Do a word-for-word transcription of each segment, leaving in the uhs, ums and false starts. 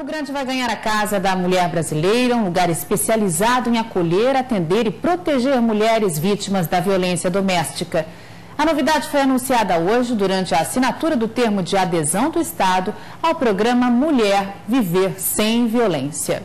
Grande vai ganhar a Casa da Mulher Brasileira, um lugar especializado em acolher, atender e proteger mulheres vítimas da violência doméstica. A novidade foi anunciada hoje durante a assinatura do termo de adesão do Estado ao programa Mulher Viver Sem Violência.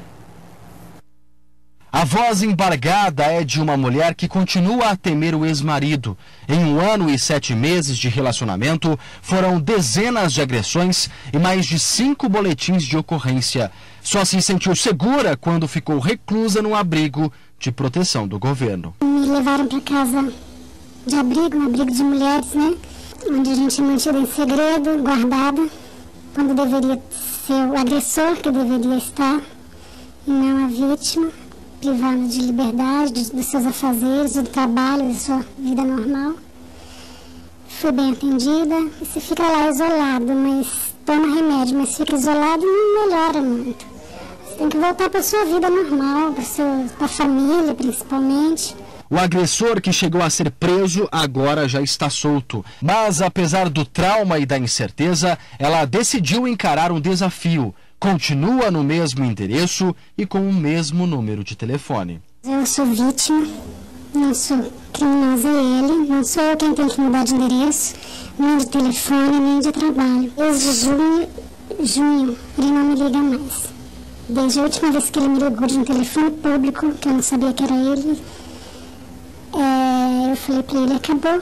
A voz embargada é de uma mulher que continua a temer o ex-marido. Em um ano e sete meses de relacionamento, foram dezenas de agressões e mais de cinco boletins de ocorrência. Só se sentiu segura quando ficou reclusa num abrigo de proteção do governo. Me levaram para casa de abrigo, um abrigo de mulheres, né? Onde a gente é mantida em segredo, guardada, quando deveria ser o agressor que deveria estar e não a vítima. Privada de liberdade, dos seus afazeres, do trabalho, da sua vida normal. Fui bem atendida e você fica lá isolado, mas toma remédio, mas fica isolado e não melhora muito. Você tem que voltar para a sua vida normal, para a família principalmente. O agressor que chegou a ser preso agora já está solto. Mas apesar do trauma e da incerteza, ela decidiu encarar um desafio. Continua no mesmo endereço e com o mesmo número de telefone. Eu sou vítima, não sou criminosa, é ele, não sou eu quem tem que mudar de endereço, nem de telefone, nem de trabalho. Desde junho, junho ele não me liga mais. Desde a última vez que ele me ligou de um telefone público, que eu não sabia que era ele, é, eu falei para ele, acabou.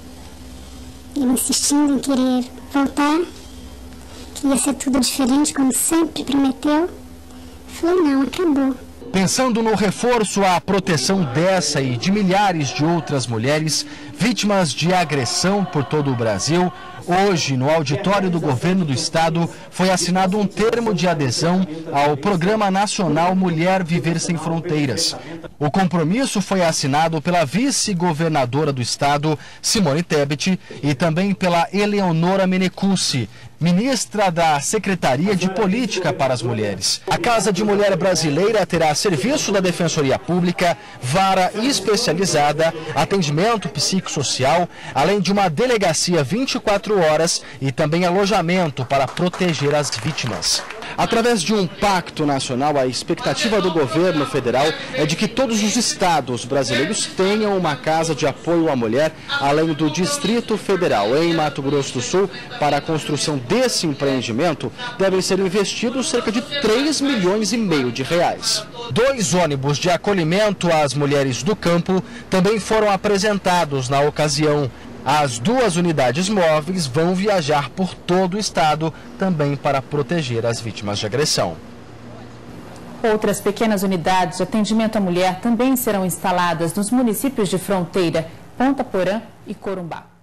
Ele insistindo em querer voltar. Ia ser tudo diferente, como sempre prometeu. Falei, não, acabou. Pensando no reforço à proteção dessa e de milhares de outras mulheres vítimas de agressão por todo o Brasil, hoje, no auditório do Governo do Estado, foi assinado um termo de adesão ao Programa Nacional Mulher Viver Sem Fronteiras. O compromisso foi assinado pela vice-governadora do Estado, Simone Tebet, e também pela Eleonora Menecuzzi, ministra da Secretaria de Política para as Mulheres. A Casa de Mulher Brasileira terá serviço da Defensoria Pública, vara especializada, atendimento psicossocial, além de uma delegacia vinte e quatro horas e também alojamento para proteger as vítimas. Através de um pacto nacional, a expectativa do governo federal é de que todos os estados brasileiros tenham uma casa de apoio à mulher, além do Distrito Federal. Em Mato Grosso do Sul, para a construção desse empreendimento, devem ser investidos cerca de três milhões e meio de reais. Dois ônibus de acolhimento às mulheres do campo também foram apresentados na ocasião. As duas unidades móveis vão viajar por todo o estado, também para proteger as vítimas de agressão. Outras pequenas unidades de atendimento à mulher também serão instaladas nos municípios de fronteira, Ponta Porã e Corumbá.